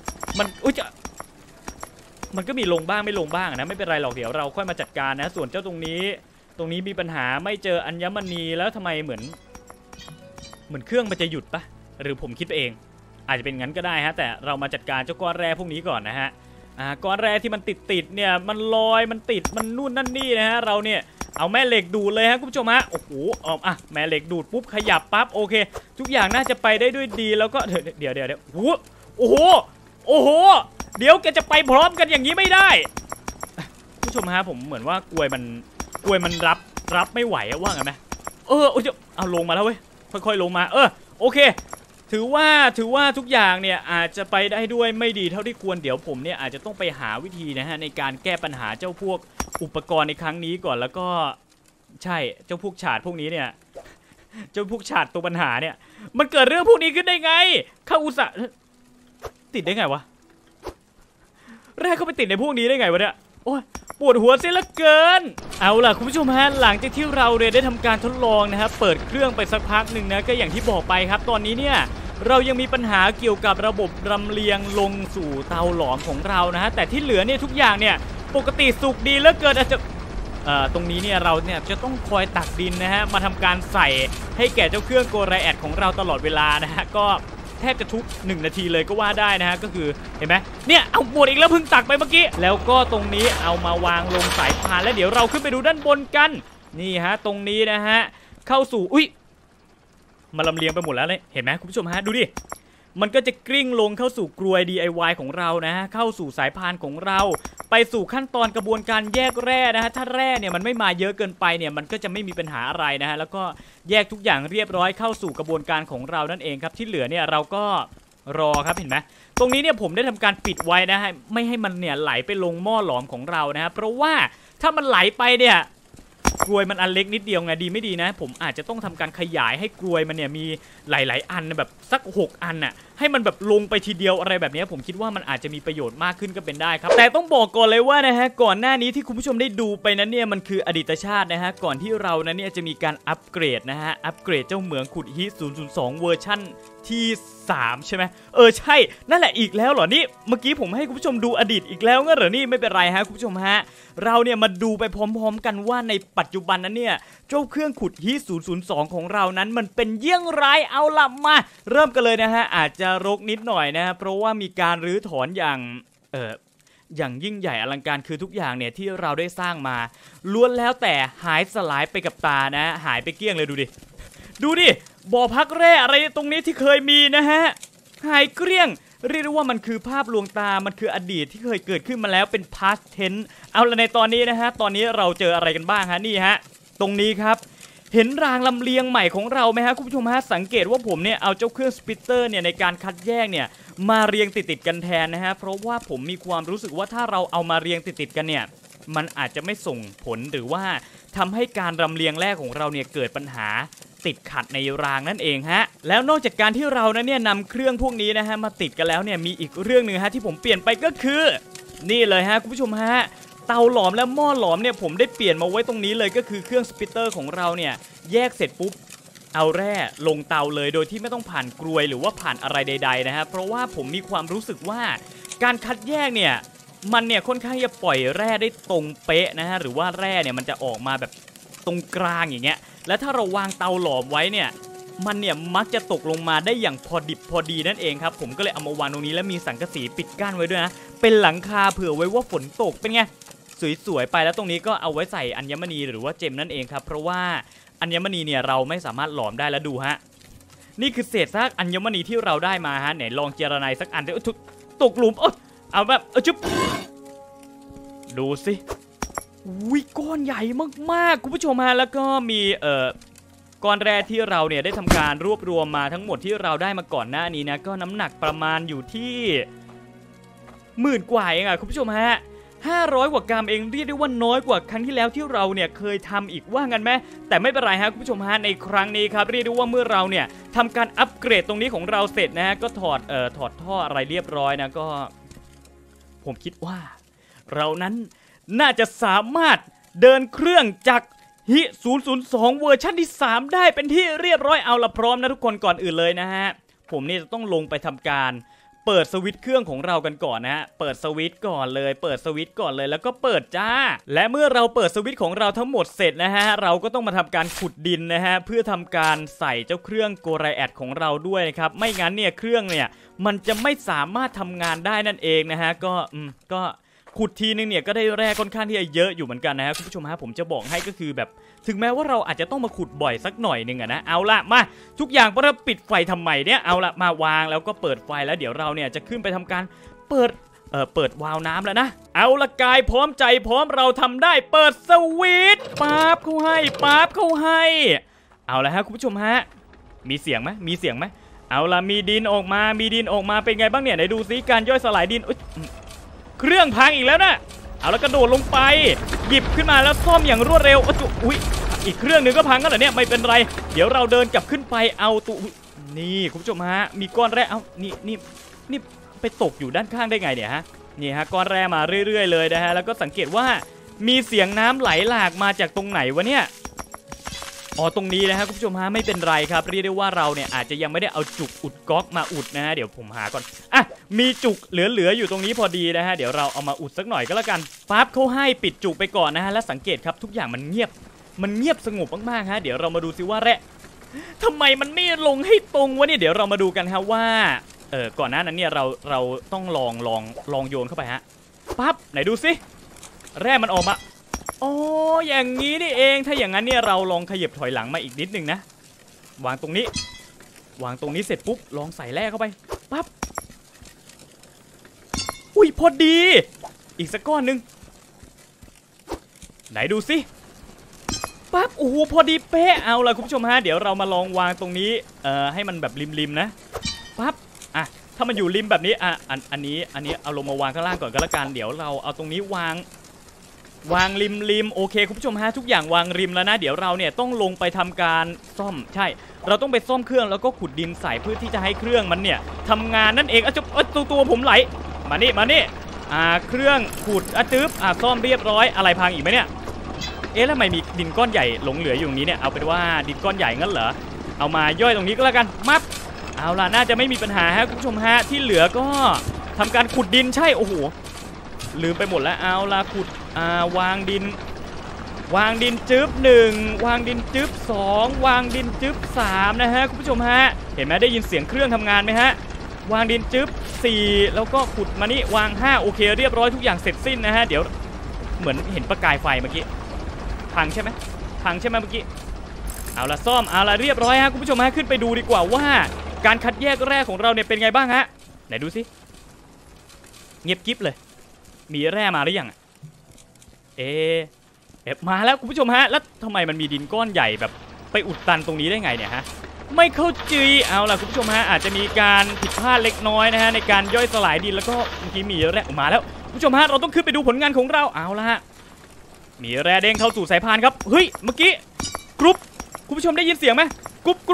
มันก็มีลงบ้างไม่ลงบ้างนะไม่เป็นไรหรอกเดี๋ยวเราค่อยมาจัดการนะส่วนเจ้าตรงนี้มีปัญหาไม่เจออัญมณีแล้วทำไมเหมือนเครื่องมันจะหยุดปะหรือผมคิดไปเองอาจจะเป็นงั้นก็ได้ฮะแต่เรามาจัดการเจ้าก้อนแร่พวกนี้ก่อนนะฮะก้อนแร่ที่มันติดเนี่ยมันลอยมันติดมันนู่นนั่นนี่นะฮะเราเนี่ยเอาแม่เหล็กดูดเลยฮะคุณผู้ชมฮะโอ้โหแม่เหล็กดูดปุ๊บขยับปั๊บโอเคทุกอย่างน่าจะไปได้ด้วยดีแล้วก็เดี๋ยวโอ้โหเดี๋ยวแกจะไปพร้อมกันอย่างนี้ไม่ได้ผู้ชมฮะผมเหมือนว่ากลวยมันรับไม่ไหวว่าไงไหมเอาลงมาแล้วเว้ยค่อยๆลงมาโอเคถือว่าทุกอย่างเนี่ยอาจจะไปได้ด้วยไม่ดีเท่าที่ควรเดี๋ยวผมเนี่ยอาจจะต้องไปหาวิธีนะฮะในการแก้ปัญหาเจ้าพวกอุปกรณ์ในครั้งนี้ก่อนแล้วก็ใช่เจ้าพวกฉาดพวกนี้เนี่ยเจ้าพวกฉาดตัวปัญหาเนี่ยมันเกิดเรื่องพวกนี้ขึ้นได้ไงข้าอุตส่าห์ติดได้ไงวะแรกเขาไปติดในพวกนี้ได้ไงวะเนี่ยโอ้ยปวดหัวเสียเหลือเกินเอาล่ะคุณผู้ชมฮะหลังจากที่เราได้ทำการทดลองนะครับเปิดเครื่องไปสักพักหนึ่งนะก็อย่างที่บอกไปครับตอนนี้เนี่ยเรายังมีปัญหาเกี่ยวกับระบบลำเลียงลงสู่เตาหลอมของเรานะฮะแต่ที่เหลือเนี่ยทุกอย่างเนี่ยปกติสุกดีเหลือเกินอาจจะตรงนี้เนี่ยเราเนี่ยจะต้องคอยตักดินนะฮะมาทำการใส่ให้แก่เจ้าเครื่องโกไรแอดของเราตลอดเวลานะฮะก็แทบจะทุก1นาทีเลยก็ว่าได้นะฮะก็คือเห็นไหมเนี่ยเอาหมดอีกแล้วเพิ่งตักไปเมื่อกี้แล้วก็ตรงนี้เอามาวางลงสายพานแล้วเดี๋ยวเราขึ้นไปดูด้านบนกันนี่ฮะตรงนี้นะฮะเข้าสู่มาลำเลียงไปหมดแล้วเลยเห็นไหมคุณผู้ชมฮะดูดิมันก็จะกลิ้งลงเข้าสู่กรวย DIY ของเรานะฮะเข้าสู่สายพานของเราไปสู่ขั้นตอนกระบวนการแยกแร่นะฮะถ้าแร่เนี่ยมันไม่มาเยอะเกินไปเนี่ยมันก็จะไม่มีปัญหาอะไรนะฮะแล้วก็แยกทุกอย่างเรียบร้อยเข้าสู่กระบวนการของเรานั่นเองครับที่เหลือเนี่ยเราก็รอครับเห็นไหมตรงนี้เนี่ยผมได้ทำการปิดไว้นะฮะไม่ให้มันเนี่ยไหลไปลงหม้อหลอมของเรานะฮะเพราะว่าถ้ามันไหลไปเนี่ยกรวยมันอันเล็กนิดเดียวไงดีไม่ดีนะผมอาจจะต้องทำการขยายให้กรวยมันเนี่ยมีหลายๆอันแบบสัก6อันน่ะให้มันแบบลงไปทีเดียวอะไรแบบนี้ผมคิดว่ามันอาจจะมีประโยชน์มากขึ้นก็เป็นได้ครับแต่ต้องบอกก่อนเลยว่านะฮะก่อนหน้านี้ที่คุณผู้ชมได้ดูไปนั้นเนี่ยมันคืออดีตชาตินะฮะก่อนที่เรานั้นเนี่ยจะมีการอัปเกรดนะฮะอัปเกรดเจ้าเหมืองขุดฮิต002เวอร์ชั่นที่3ใช่ไหมใช่นั่นแหละอีกแล้วเหรอนี่เมื่อกี้ผมให้คุณผู้ชมดูอดีตอีกแล้วงั้นเหรอนี่ไม่เป็นไรฮะคุณผู้ชมฮะเราเนี่ยมาดูไปพร้อมๆกันว่าในปัจจุบันนั้นเนี่ยเจ้าเครื่องขุดฮิต002ของเรานั้นมันเป็นเยี่ยงไรเอาล่ะมาเริ่มกันเลยนะฮะอาจจะรกนิดหน่อยนะฮะเพราะว่ามีการรื้อถอนอย่างยิ่งใหญ่อลังการคือทุกอย่างเนี่ยที่เราได้สร้างมาล้วนแล้วแต่หายสลายไปกับตานะหายไปเกลี้ยงเลยดูดิบ่อพักแร่อะไรตรงนี้ที่เคยมีนะฮะหายเกลี้ยงเรียกได้ว่ามันคือภาพลวงตามันคืออดีตที่เคยเกิดขึ้นมาแล้วเป็น past tense เอาละในตอนนี้นะฮะตอนนี้เราเจออะไรกันบ้างฮะนี่ฮะตรงนี้ครับเห็นรางลำเลียงใหม่ของเราไหมฮะคุณผู้ชมฮะสังเกตว่าผมเนี่ยเอาเจ้าเครื่องสปิตเตอร์เนี่ยในการคัดแยกเนี่ยมาเรียงติดกันแทนนะฮะเพราะว่าผมมีความรู้สึกว่าถ้าเราเอามาเรียงติดกันเนี่ยมันอาจจะไม่ส่งผลหรือว่าทำให้การลำเลียงแรกของเราเนี่ยเกิดปัญหาติดขัดในรางนั่นเองฮะแล้วนอกจากการที่เราเนี่ยนำเครื่องพวกนี้นะฮะมาติดกันแล้วเนี่ยมีอีกเรื่องนึงฮะที่ผมเปลี่ยนไปก็คือนี่เลยฮะคุณผู้ชมฮะเตาหลอมและหม้อหลอมเนี่ยผมได้เปลี่ยนมาไว้ตรงนี้เลยก็คือเครื่องสปิตเตอร์ของเราเนี่ยแยกเสร็จปุ๊บเอาแร่ลงเตาเลยโดยที่ไม่ต้องผ่านกรวยหรือว่าผ่านอะไรใดๆนะฮะเพราะว่าผมมีความรู้สึกว่าการคัดแยกเนี่ยมันเนี่ยค่อนข้างจะปล่อยแร่ได้ตรงเป๊ะนะฮะหรือว่าแร่เนี่ยมันจะออกมาแบบตรงกลางอย่างเงี้ยและถ้าเราวางเตาหลอมไว้เนี่ยมันเนี่ยมักจะตกลงมาได้อย่างพอดิบพอดีนั่นเองครับผมก็เลยเอามาวางตรงนี้แล้วมีสังกะสีปิดกั้นไว้ด้วยนะเป็นหลังคาเผื่อไว้ว่าฝนตกเป็นไงสวยๆไปแล้วตรงนี้ก็เอาไว้ใส่อัญมณีหรือว่าเจมนั่นเองครับเพราะว่าอัญมณีเนี่ยเราไม่สามารถหลอมได้แล้วดูฮะนี่คือเศษซากอัญมณีที่เราได้มาฮะไหนลองเจรไนสักอันเดี๋ยวตกหลุมเอาแบบจุ๊บดูสิอุ้ยก้อนใหญ่มากๆคุณผู้ชมฮะแล้วก็มีก้อนแร่ที่เราเนี่ยได้ทำการรวบรวมมาทั้งหมดที่เราได้มาก่อนหน้านี้นะก็น้ำหนักประมาณอยู่ที่10,000 กว่าเองคุณผู้ชมฮะ500 กว่ากรัมเองเรียกได้ว่าน้อยกว่าครั้งที่แล้วที่เราเนี่ยเคยทำอีกว่างั้นไหมแต่ไม่เป็นไรฮะคุณผู้ชมฮะในครั้งนี้ครับเรียกได้ว่าเมื่อเราเนี่ยทำการอัปเกรดตรงนี้ของเราเสร็จนะฮะก็ถอดท่ออะไรเรียบร้อยนะก็ผมคิดว่าเรานั้นน่าจะสามารถเดินเครื่องจากฮิ002เวอร์ชันที่3ได้เป็นที่เรียบร้อยเอาละพร้อมนะทุกคนก่อนอื่นเลยนะฮะผมนี่จะต้องลงไปทำการเปิดสวิตช์เครื่องของเรากันก่อนนะฮะเปิดสวิตช์ก่อนเลยแล้วก็เปิดจ้าและเมื่อเราเปิดสวิตช์ของเราทั้งหมดเสร็จนะฮะเราก็ต้องมาทำการขุดดินนะฮะเพื่อทำการใส่เจ้าเครื่องโกไรแอดของเราด้วยนะครับไม่งั้นเนี่ยเครื่องเนี่ยมันจะไม่สามารถทำงานได้นั่นเองนะฮะก็ขุดทีนึงเนี่ยก็ได้แร่ค่อนข้างที่จะเยอะอยู่เหมือนกันนะฮะคุณผู้ชมฮะผมจะบอกให้ก็คือแบบถึงแม้ว่าเราอาจจะต้องมาขุดบ่อยสักหน่อยนึงนะเอาละมาทุกอย่างพอเราปิดไฟทำไมเนี่ยเอาละมาวางแล้วก็เปิดไฟแล้วเดี๋ยวเราเนี่ยจะขึ้นไปทำการเปิดวาล์วน้ำแล้วนะเอาละกายพร้อมใจพร้อมเราทำได้เปิดสวิตช์ปั๊บเข้าให้เอาละฮะคุณผู้ชมฮะมีเสียงไหมเอาละมีดินออกมาเป็นไงบ้างเนี่ยไหนดูซิการย่อยสลายดินเครื่องพังอีกแล้วนะเอาแล้วกระโดดลงไปหยิบขึ้นมาแล้วซ่อมอย่างรวดเร็วอุ๊ยอีกเครื่องหนึ่งก็พังกันเหรอเนี่ยไม่เป็นไรเดี๋ยวเราเดินกลับขึ้นไปเอานี่คุณผู้ชมฮะมีก้อนแร่เอานี่ไปตกอยู่ด้านข้างได้ไงเนี่ยฮะนี่ฮะก้อนแร่มาเรื่อยๆเลยนะฮะแล้วก็สังเกตว่ามีเสียงน้ำไหลหลากมาจากตรงไหนวะเนี่ยตรงนี้นะฮะคุณผู้ชมฮะไม่เป็นไรครับเรียกได้ว่าเราเนี่ยอาจจะยังไม่ได้เอาจุกอุดก๊อกมาอุดนะฮะเดี๋ยวผมหาก่อนมีจุกเหลืออยู่ตรงนี้พอดีนะฮะเดี๋ยวเราเอามาอุดสักหน่อยก็แล้วกันปั๊บเขาให้ปิดจุกไปก่อนนะฮะและสังเกตครับทุกอย่างมันเงียบสงบมากๆฮะเดี๋ยวเรามาดูซิว่าทำไมมันไม่ลงให้ตรงวะเนี่ยเดี๋ยวเรามาดูกันฮะว่าก่อนหน้านั้นเนี่ยเราต้องลองโยนเข้าไปฮะปั๊บไหนดูซิแร่มันออกมาอย่างนี้นี่เองถ้าอย่างนั้นเนี่ยเราลองขยับถอยหลังมาอีกนิดนึงนะวางตรงนี้เสร็จปุ๊บลองใส่แร่เข้าไปปั๊บอุ้ยพอดีอีกสักก้อนนึงไหนดูสิปั๊บโอ้โหพอดีเป๊ะเอาล่ะคุณผู้ชมฮะเดี๋ยวเรามาลองวางตรงนี้ให้มันแบบริมนะปั๊บถ้ามันอยู่ริมแบบนี้อันนี้เอาลงมาวางข้างล่างก่อนก็แล้วกันเดี๋ยวเราเอาตรงนี้วางริมโอเคคุณผู้ชมฮะทุกอย่างวางริมแล้วนะเดี๋ยวเราเนี่ยต้องลงไปทำการซ่อมใช่เราต้องไปซ่อมเครื่องแล้วก็ขุดดินใส่เพื่อที่จะให้เครื่องมันเนี่ยทำงานนั่นเองตัวผมไหลมานี่เครื่องขุดจึ๊บซ่อมเรียบร้อยอะไรพังอีกไหมเนี่ยแล้วทำไมมีดินก้อนใหญ่หลงเหลืออยู่ตรงนี้เนี่ยเอาเป็นว่าดินก้อนใหญ่งั้นเหรอเอามาย่อยตรงนี้ก็แล้วกันมับเอาล่ะน่าจะไม่มีปัญหาฮะคุณผู้ชมฮะที่เหลือก็ทำการขุดดินใช่โอ้โหลืมไปหมดแล้วเอาล่ะขุดวางดินจึ๊บ1วางดินจึ๊บ2วางดินจึ๊บ3นะฮะคุณผู้ชมฮะเห็นไหมได้ยินเสียงเครื่องทำงานไหมฮะวางดินจึ๊บ4แล้วก็ขุดมานี่วาง5โอเคเรียบร้อยทุกอย่างเสร็จสิ้นนะฮะเดี๋ยวเหมือนเห็นประกายไฟเมื่อกี้พังใช่ไหมเมื่อกี้เอาละซ่อมเอาละเรียบร้อยฮะคุณผู้ชมฮะขึ้นไปดูดีกว่าว่าการคัดแยกแร่ของเราเนี่ยเป็นไงบ้างฮะไหนดูสิเงียบกิ๊บเลยมีแร่มาหรือยังมาแล้วคุณผู้ชมฮะแล้วทำไมมันมีดินก้อนใหญ่แบบไปอุดตันตรงนี้ได้ไงเนี่ยฮะไม่เข้าใจเอาล่ะคุณผู้ชมฮะอาจจะมีการผิดพลาดเล็กน้อยนะฮะในการย่อยสลายดินแล้วก็เมื่อกี้มีแร่ออกมาแล้วคุณผู้ชมฮะเราต้องขึ้นไปดูผลงานของเราเอาละฮะมีแร่เด้งเข้าสู่สายพานครับเฮ้ยเมื่อกี้กรุ๊ปคุณผู้ชมได้ยินเสียงไหมกรุ๊ป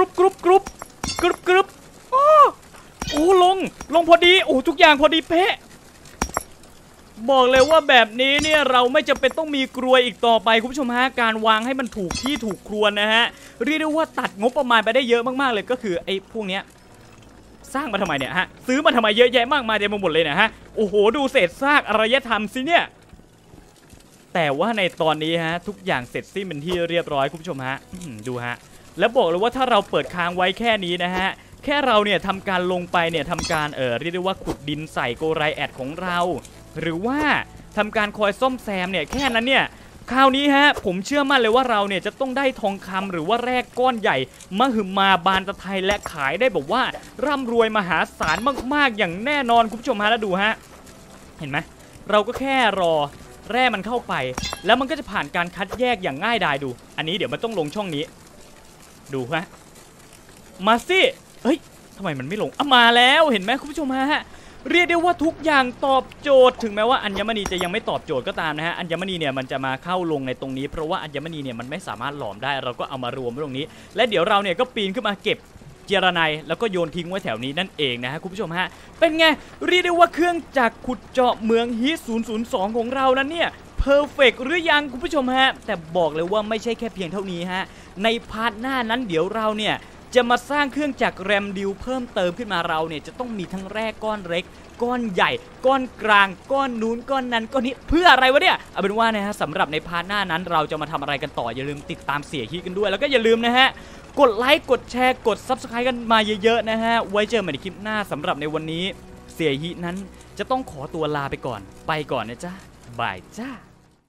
โอ้ลงพอดีโอ้ทุกอย่างพอดีเป๊ะบอกเลยว่าแบบนี้เนี่ยเราไม่จำเป็นต้องมีกรวยอีกต่อไปคุณผู้ชมฮะการวางให้มันถูกที่ถูกครวนนะฮะเรียกได้ว่าตัดงบประมาณไปได้เยอะมากๆเลยก็คือไอ้พวกเนี้ยสร้างมาทำไมเนี่ยฮะซื้อมาทำไมเยอะแยะมากมายเต็มไปหมดเลยนะฮะโอ้โหดูเศษซากอารยธรรมสิเนี่ยแต่ว่าในตอนนี้ฮะทุกอย่างเสร็จสิ้นเป็นที่เรียบร้อยคุณผู้ชมฮะดูฮะแล้วบอกเลยว่าถ้าเราเปิดค้างไว้แค่นี้นะฮะแค่เราเนี่ยทำการลงไปเนี่ยทำการเรียกได้ว่าขุดดินใส่โกไรแอดของเราหรือว่าทำการคอยซ่อมแซมเนี่ยแค่นั้นเนี่ยคราวนี้ฮะผมเชื่อมั่นเลยว่าเราเนี่ยจะต้องได้ทองคำหรือว่าแร่ก้อนใหญ่มหึมาบานตะไทยและขายได้แบบว่าร่ำรวยมหาศาลมากๆอย่างแน่นอนคุณผู้ชมฮะแล้วดูฮะเห็นไหมเราก็แค่รอแร่มันเข้าไปแล้วมันก็จะผ่านการคัดแยกอย่างง่ายดายดูอันนี้เดี๋ยวมันต้องลงช่องนี้ดูฮะมาสิเฮ้ยทำไมมันไม่ลงมาแล้วเห็นไหมคุณผู้ชมฮะเรียกได้ว่าทุกอย่างตอบโจทย์ถึงแม้ว่าอัญมณีจะยังไม่ตอบโจทย์ก็ตามนะฮะอัญมณีเนี่ยมันจะมาเข้าลงในตรงนี้เพราะว่าอัญมณีเนี่ยมันไม่สามารถหลอมได้เราก็เอามารวมไว้ตรงนี้และเดี๋ยวเราเนี่ยก็ปีนขึ้นมาเก็บเจรไนแล้วก็โยนทิ้งไว้แถวนี้นั่นเองนะฮะคุณผู้ชมฮะเป็นไงเรียกได้ว่าเครื่องจักรขุดเจาะเมืองฮิต002ของเรานั้นเนี่ยเพอร์เฟกต์หรือยังคุณผู้ชมฮะแต่บอกเลยว่าไม่ใช่แค่เพียงเท่านี้ฮะในพาร์ทหน้านั้นเดี๋ยวเราเนี่ยจะมาสร้างเครื่องจักรแรมดิวเพิ่มเติมขึ้นมาเราเนี่ยจะต้องมีทั้งแร่ก้อนเล็กก้อนใหญ่ก้อนกลางก้อนนู้นก้อนนั้นก้อนนี้เพื่ออะไรวะเนี่ยเอาเป็นว่านะฮะสำหรับในพาร์ทหน้านั้นเราจะมาทำอะไรกันต่ออย่าลืมติดตามเสียฮีกันด้วยแล้วก็อย่าลืมนะฮะกดไลค์กดแชร์กด Subscribe กันมาเยอะๆนะฮะไว้เจอกันในคลิปหน้าสำหรับในวันนี้เสียฮีนั้นจะต้องขอตัวลาไปก่อนนะจ๊ะบายจ้า